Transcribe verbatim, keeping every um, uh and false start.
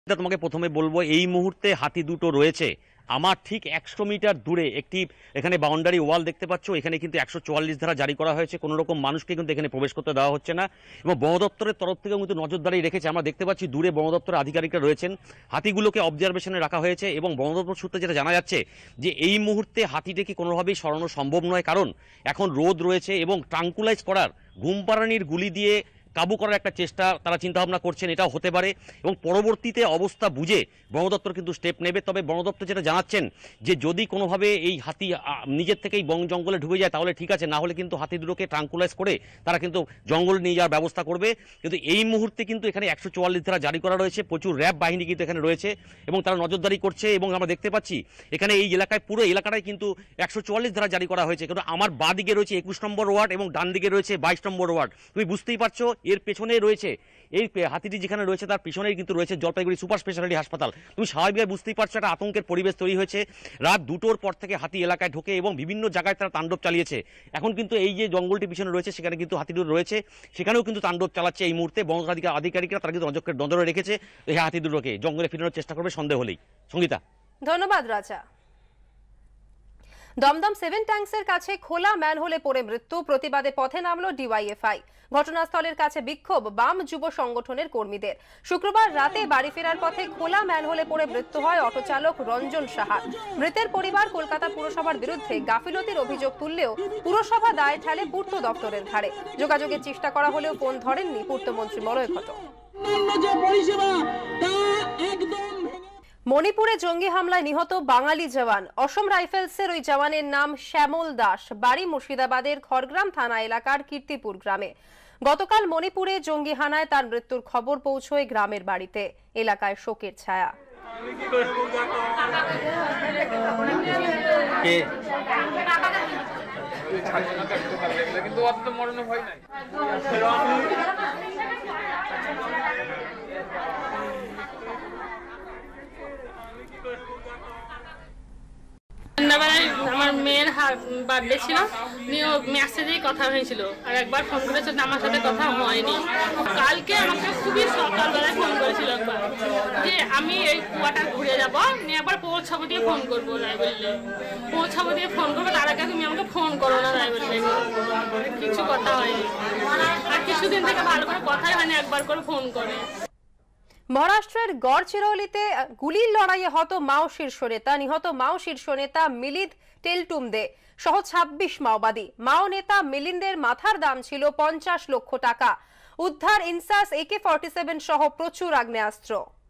তোমাকে প্রথমে বলবো এই মুহূর্তে হাতি দুটো রয়েছে আমার ঠিক একশো মিটার দূরে। একটি এখানে বাউন্ডারি ওয়াল দেখতে পাচ্ছ, এখানে কিন্তু একশো চুয়াল্লিশ ধারা জারি করা হয়েছে, কোনো রকম মানুষকে কিন্তু এখানে প্রবেশ করতে দেওয়া হচ্ছে না এবং বন দপ্তরের তরফ থেকেও কিন্তু নজরদারি রেখেছে। আমরা দেখতে পাচ্ছি দূরে বন দপ্তরের আধিকারিকরা রয়েছেন, হাতিগুলোকে অবজারভেশনে রাখা হয়েছে এবং বন দপ্তর সূত্রে যেটা জানা যাচ্ছে যে এই মুহূর্তে হাতিটিকে কোনোভাবেই সরানো সম্ভব নয়, কারণ এখন রোদ রয়েছে এবং ট্রাঙ্কুলাইজ করার ঘুম পাড়ানির গুলি দিয়ে কাবু করার একটা চেষ্টা তারা চিন্তাভাবনা করছেন, এটাও হতে পারে এবং পরবর্তীতে অবস্থা বুঝে বন দপ্তর কিন্তু স্টেপ নেবে। তবে বন দপ্তর যেটা জানাচ্ছেন যে যদি কোনোভাবে এই হাতি নিজের থেকেই বন জঙ্গলে ঢুকে যায় তাহলে ঠিক আছে, না হলে কিন্তু হাতি দুটোকে ট্রাঙ্কুলাইজ করে তারা কিন্তু জঙ্গল নিয়ে যাওয়ার ব্যবস্থা করবে। কিন্তু এই মুহূর্তে কিন্তু এখানে একশো চুয়াল্লিশ ধারা জারি করা রয়েছে, প্রচুর র্যাব বাহিনী কিন্তু এখানে রয়েছে এবং তারা নজরদারি করছে এবং আমরা দেখতে পাচ্ছি এখানে এই এলাকায় পুরো এলাকাটাই কিন্তু একশো চুয়াল্লিশ ধারা জারি করা হয়েছে। কিন্তু আমার বাঁ দিকে রয়েছে একুশ নম্বর ওয়ার্ড এবং ডান দিকে রয়েছে বাইশ নম্বর ওয়ার্ড। তুমি বুঝতেই পারছো এর পেছনে রয়েছে এই হাতিটি যেখানে রয়েছে তার পিছনেই কিন্তু রয়েছে জলপাইগুড়ি সুপার স্পেশালিটি হাসপাতাল। তুমি স্বাভাবিকভাবে বুঝতেই পারছো একটা আতঙ্কের পরিবেশ তৈরি হয়েছে। রাত দুটোর পর থেকে হাতি এলাকায় ঢোকে এবং বিভিন্ন জায়গায় তারা তাণ্ডব চালিয়েছে। এখন কিন্তু এই যে জঙ্গলটি পিছনে রয়েছে সেখানে কিন্তু হাতিদুর রয়েছে, সেখানেও কিন্তু তাণ্ডব চালাচ্ছে এই মুহূর্তে। বন আধিকারিকরা তারা কিন্তু নজরকে নজরে রেখেছে এই হাতি দুটোকে জঙ্গলে ফেরানোর চেষ্টা করবে সন্দেহ হলেই। সঙ্গীতা, ধন্যবাদ রাজা। দমদম সেভেন ট্যাঙ্কসের কাছে খোলা ম্যানহোলে পড়ে মৃত্যু, প্রতিবাদে পথে নামলো ডিওয়াইএফআই। ঘটনাস্থলের কাছে বিক্ষোভ বাম যুব সংগঠনের কর্মীদের। শুক্রবার রাতে বাড়ি ফেরার পথে খোলা ম্যানহোলে পড়ে মৃত্যু হয় অটো চালক রঞ্জন সাহার। মৃতের পরিবার কলকাতা পুরসভার বিরুদ্ধে গাফিলতির অভিযোগ তুললেও পুরসভা দায় ঠেলে পূর্ত দপ্তরের ঘাড়ে। যোগাযোগের চেষ্টা করা হলেও ফোন ধরেননি পূর্তমন্ত্রী মলয় ঘটক। মণিপুরে জঙ্গি হামলায় নিহত বাঙালি জওয়ান। অসম রাইফেলসের ওই জওয়ানের নাম শ্যামল দাস, বাড়ি মুর্শিদাবাদের খড়গ্রাম থানা এলাকার কীর্তিপুর গ্রামে। গতকাল মণিপুরে জঙ্গি হানায় তার মৃত্যুর খবর পৌঁছয় গ্রামের বাড়িতে। এলাকায় শোকের ছায়া। সন্ধ্যাবেলায় আমার মেয়ের বার্থডে ছিল, নিয়ে মেসেজেই কথা হয়েছিল, আর একবার ফোন করেছে, আমার সাথে কথা হয়নি। কালকে আমাকে খুবই সকালবেলায় ফোন করেছিল একবার যে আমি এই কুয়াটা ঘুরে যাবো, নিয়ে একবার পৌঁছাবো দিয়ে ফোন করবো, তাই বললে পৌঁছাবো দিয়ে ফোন করবো, তার আগে তুমি আমাকে ফোন করো না, তাই বললে কিছু কথা হয়নি। আর কিছুদিন থেকে ভালো করে কথাই হয়নি, একবার করে ফোন করে। মহারাষ্ট্রের গড়চিরৌলিতে গুলির লড়াইয়ে হত মাও শীর্ষ নেতা, নিহত মাও শীর্ষ নেতা মিলিদ টেলটুমদে সহ ছাব্বিশ মাওবাদী। মাও নেতা মিলিন্দের মাথার দাম ছিল পঞ্চাশ লক্ষ টাকা। উদ্ধার ইনসাস একে ফর্টি সেভেন সহ প্রচুর আগ্নেয়াস্ত্র।